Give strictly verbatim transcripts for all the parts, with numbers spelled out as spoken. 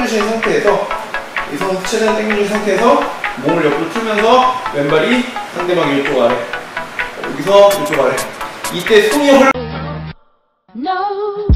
당겨주신 상태에서 이 손 최대한 당겨주신 상태에서 몸을 옆으로 틀면서 왼발이 상대방 이쪽 아래, 여기서 이쪽 아래. 이때 손이 흘러 no.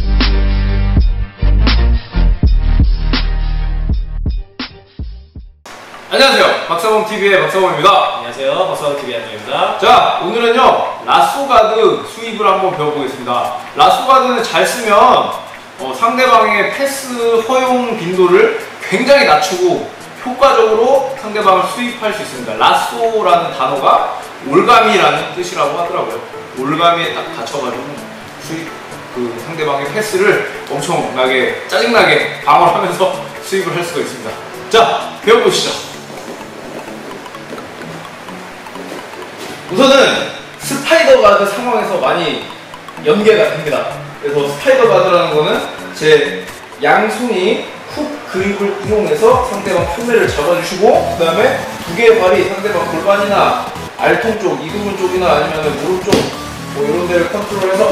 안녕하세요, 박사범티비의 박사범입니다. 안녕하세요, 박사범티비의 안녕입니다. 자, 오늘은요 라쏘가드 수입을 한번 배워보겠습니다. 라쏘가드는 잘 쓰면 어, 상대방의 패스 허용 빈도를 굉장히 낮추고 효과적으로 상대방을 수입할 수 있습니다. 라쏘라는 단어가 올가미라는 뜻이라고 하더라고요. 올가미에 딱 닫혀가지고 수입, 그 상대방의 패스를 엄청나게 짜증나게 방어를 하면서 수입을 할 수가 있습니다. 자, 배워보시죠. 우선은 스파이더 가드 상황에서 많이 연계가 됩니다. 그래서 스파이더 가드라는 거는 제 양손이 훅 그립을 이용해서 상대방 흉내를 잡아주시고, 그 다음에 두 개의 발이 상대방 골반이나 알통 쪽, 이두근 쪽이나 아니면 무릎 쪽 뭐 이런 데를 컨트롤해서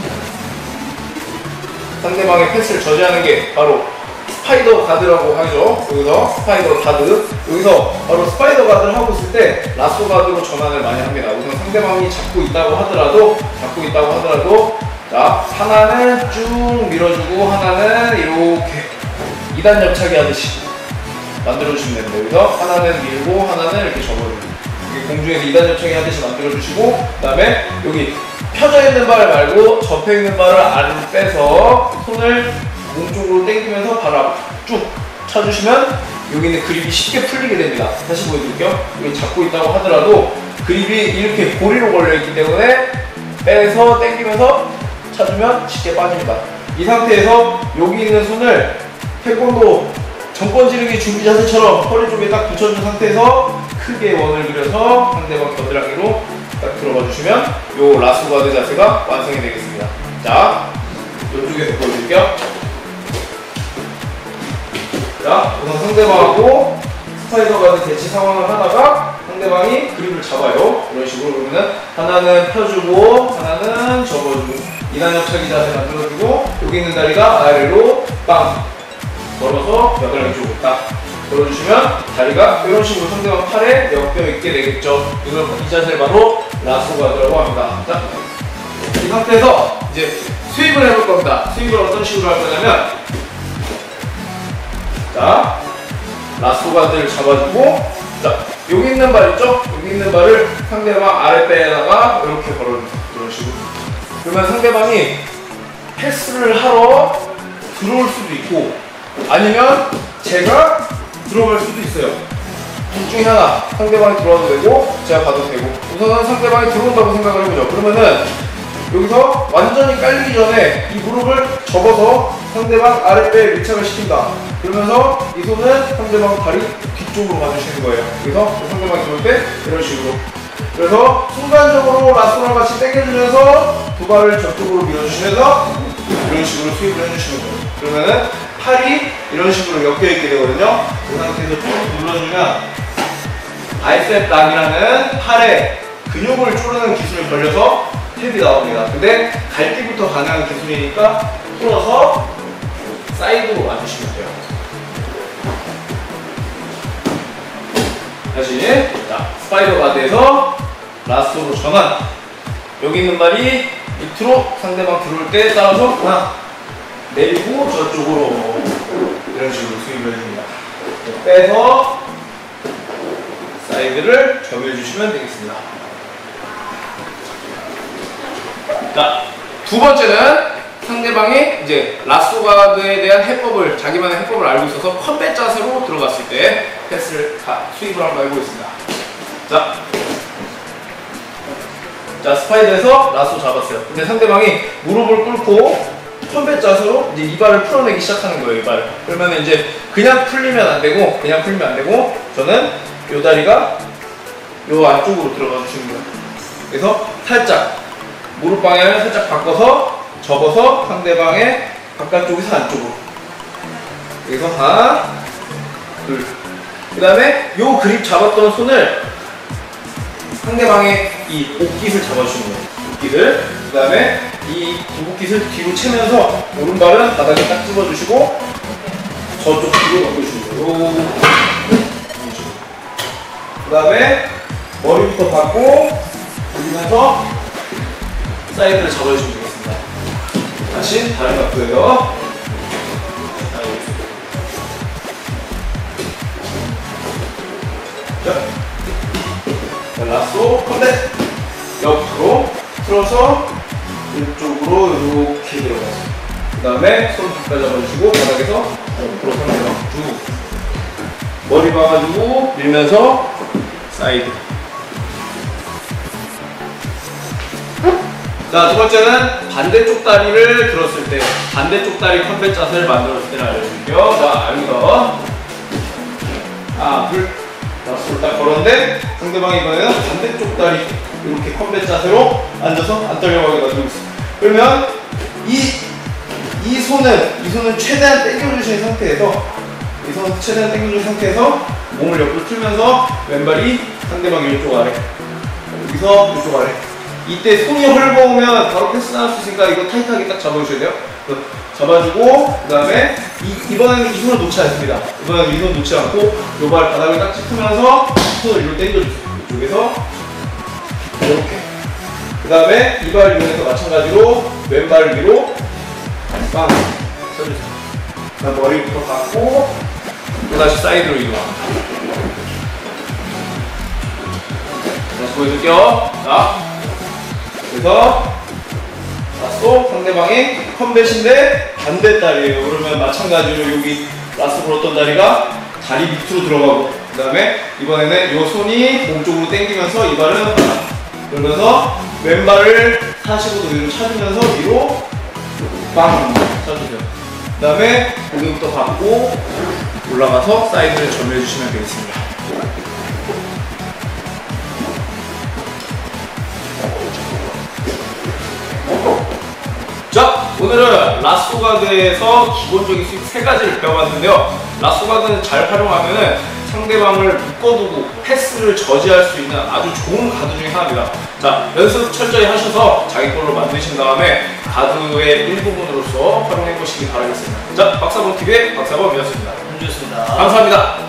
상대방의 패스를 저지하는 게 바로 스파이더 가드라고 하죠. 여기서 스파이더 가드, 여기서 바로 스파이더 가드를 하고 있을 때 라쏘 가드로 전환을 많이 합니다. 우선 상대방이 잡고 있다고 하더라도 잡고 있다고 하더라도 자, 하나는 쭉 밀어주고 하나는 이렇게 이 단 옆차기 하듯이 만들어주시면 됩니다. 여기서 하나는 밀고 하나는 이렇게 접어주고, 이렇게 공중에서 이 단 옆차기 하듯이 만들어주시고, 그 다음에 여기 펴져 있는 발 말고 접혀 있는 발을 아래로 빼서 손을 몸 쪽으로 당기면서 발을 쭉 쳐주시면 여기는 그립이 쉽게 풀리게 됩니다. 다시 보여드릴게요. 여기 잡고 있다고 하더라도 그립이 이렇게 고리로 걸려있기 때문에 빼서 당기면서 쳐주면 쉽게 빠집니다. 이 상태에서 여기 있는 손을 태권도 정권 지르기 준비 자세처럼 허리 쪽에 딱 붙여준 상태에서 크게 원을 그려서 상대방 겨드랑이로 딱 들어가 주시면 요 라쏘 가드 자세가 완성이 되겠습니다. 자, 이쪽에서 보여드릴게요. 자, 우선 상대방하고 스파이더 가드 대치 상황을 하다가 상대방이 그립을 잡아요. 이런 식으로. 그러면은 하나는 펴주고 하나는 접어주고 이 단 옆차기 자세 만들어주고, 여기 있는 다리가 아래로 빵 걸어서 겨드랑이 쪽으로 딱 걸어주시면 다리가 이런 식으로 상대방 팔에 엮여 있게 되겠죠. 이걸 이 자세를 바로 라쏘 가드라고 합니다. 자, 이 상태에서 이제 스윕을 해볼 겁니다. 스윕을 어떤 식으로 할 거냐면, 자, 라쏘 가드를 잡아주고, 자, 여기 있는 발 있죠? 여기 있는 발을 상대방 아랫배에다가 이렇게 걸어줍니다. 이런 식으로. 그러면 상대방이 패스를 하러 들어올 수도 있고, 아니면 제가 들어갈 수도 있어요. 둘 중에 하나. 상대방이 들어와도 되고 제가 가도 되고. 우선은 상대방이 들어온다고 생각을 해보죠. 그러면은 여기서 완전히 깔리기 전에 이 무릎을 접어서 상대방 아랫배에 밀착을 시킨다. 그러면서 이 손은 상대방 다리 뒤쪽으로 가주시는 거예요. 그래서 상대방이 들어올 때 이런 식으로. 그래서 순간적으로 라쏘랑 같이 당겨주면서 두 발을 저쪽으로 밀어주시면서 이런 식으로 스윕을 해주시는 거예요. 그러면은 팔이 이런 식으로 엮여있게 되거든요. 그 상태에서 쭉 눌러주면 바이셉 락이라는 팔에 근육을 조르는 기술을 벌려서 탭이 나옵니다. 근데 갈기부터 가능한 기술이니까 풀어서 사이드로 와주시면 돼요. 다시, 자, 스파이더 가드에서 라쏘로 전환. 여기 있는 발이 밑으로 상대방 들어올 때 따라서 하나 내리고 저쪽으로 이런 식으로 스윕을 해줍니다. 빼서 사이드를 접해주시면 되겠습니다. 자, 두 번째는 상대방이 이제 라쏘 가드에 대한 해법을, 자기만의 해법을 알고 있어서 컴뱃 자세로 들어갔을 때 패스를 다 수입을 한번 알고 있습니다. 자, 자, 스파이더에서 라쏘 잡았어요. 근데 상대방이 무릎을 꿇고 컴뱃 자세로 이제 이 발을 풀어내기 시작하는 거예요, 이 발을. 그러면 이제 그냥 풀리면 안 되고, 그냥 풀리면 안 되고, 저는 요 다리가 요 안쪽으로 들어가 주시는 거예요. 그래서 살짝 무릎 방향을 살짝 바꿔서 접어서 상대방의 바깥쪽에서 안쪽으로. 여기서 하나, 둘. 그 다음에 요 그립 잡았던 손을 상대방의 이 옷깃을 잡아주시는 거예요. 옷깃을. 그 다음에 이 옷깃을 뒤로 채면서 오른발은 바닥에 딱 집어주시고 저쪽 뒤로 넘겨주시면 돼요. 그 다음에 머리부터 받고 돌리면서 사이드를 잡아주시면 되겠습니다. 다시 다른 각도에요. 자, 라쏘 컨대 옆으로 틀어서 이쪽으로 이렇게 들어가서 그 다음에 손 바깥 잡아주시고 바닥에서 옆으로 상대방 쭉 머리 박아주고 밀면서 사이드. 자, 두 번째는 반대쪽 다리를 들었을 때 반대쪽 다리 컴뱃 자세를 만들었을 때를 알려줄게요. 자, 여기서 하나, 둘, 라스를 딱 걸었는데 상대방이 이번에는 반대쪽 다리 이렇게 컴뱃 자세로 앉아서 안 떨려가게 만들고 있어요. 그러면 이, 이 손은 이 손은 최대한 당겨주신 상태에서 이 손은 최대한 당겨준 상태에서 몸을 옆으로 틀면서 왼발이 상대방 이쪽 아래 여기서 이쪽 아래 이때 손이 헐거우면 바로 패스 나올 수 있으니까 이거 타이트하게 딱 잡아주셔야 돼요. 잡아주고 그 다음에 이번에는 이 손을 놓지 않습니다. 이번에는 이 손 놓지 않고 요 발 바닥을 딱 짚으면서 손을 위로 당겨주세요. 이쪽에서 이렇게 그 다음에 이 발 이용해서 마찬가지로 왼발 위로 빵 쳐주세요. 그 다음 머리부터 감고 또 다시 사이드로 이동합니다. 다시 보여줄게요. 자, 그래서 라쏘 상대방이 컴뱃인데 반대 다리예요. 그러면 마찬가지로 여기 라쏘 불었던 다리가 다리 밑으로 들어가고 그 다음에 이번에는 이 손이 몸 쪽으로 당기면서 이 발은 그러면서 왼발을 사십오 도 위로 차주면서 위로 빵 쳐주세요. 그 다음에 고개부터 받고 올라가서 사이드를 점유해 주시면 되겠습니다. 자, 오늘은 라쏘 가드에서 기본적인 스윙 세 가지를 배워봤는데요. 라쏘 가드는 잘 활용하면 상대방을 묶어두고 패스를 저지할 수 있는 아주 좋은 가드 중에 하나입니다. 자, 연습 철저히 하셔서 자기 걸로 만드신 다음에 가드의 일부분으로서 활용해 보시기 바라겠습니다. 자, 박사범티비의 박사범이었습니다. 현주였습니다. 감사합니다.